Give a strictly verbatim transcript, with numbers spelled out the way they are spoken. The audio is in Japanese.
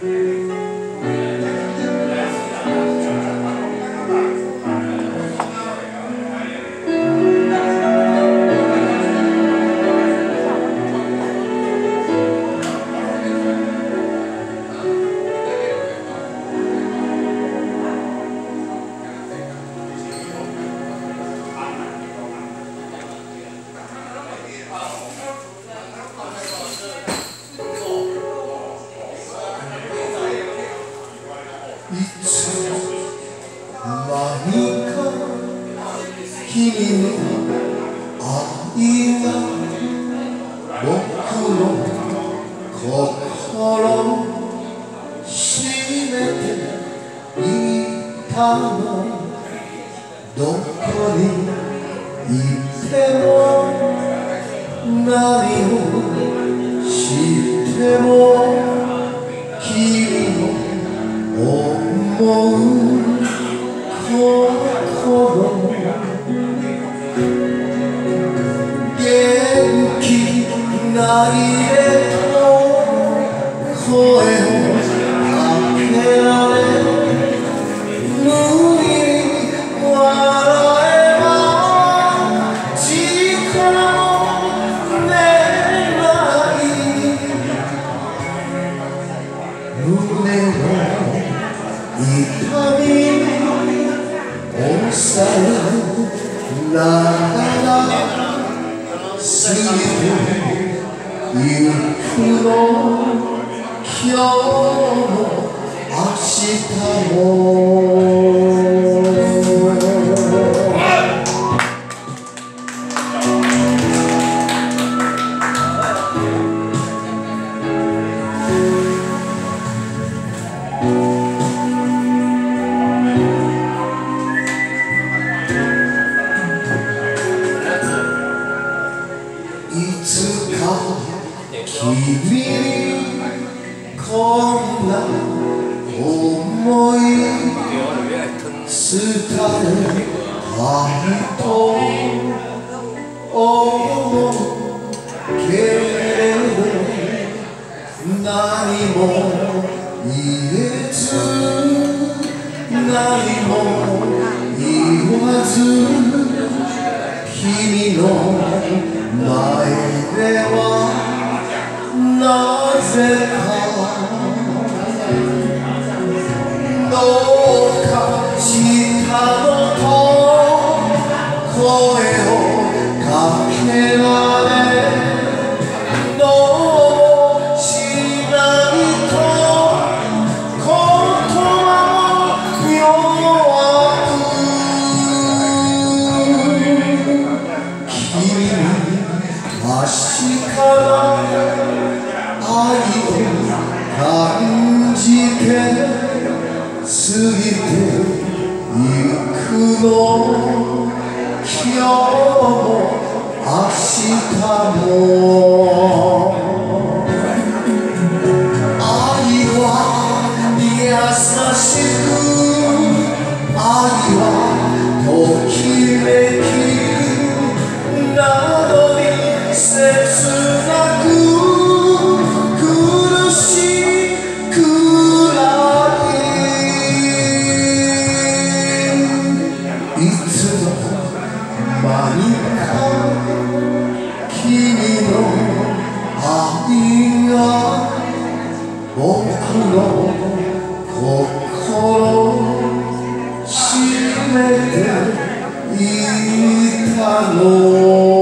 いつの間にか君の愛が僕の心を締めていたの。どこにいても何をしても君の思う心元気ないでと声をかけられ無理に笑えば時間も出ない胸の痛み抑えながら過ぎてゆくの今日も明日もいつか君にこんな思い伝えたいと思うけれど何も言えず何も言わず君の前ではなぜかどうかしたのと声をかけられどうもしないと言葉も弱く君に明日から愛を感じて過ぎてゆくの今日も明日も愛は優しく愛はときめきなのに切なく苦しくらいいつの間にか君の愛が僕の心を締めていたの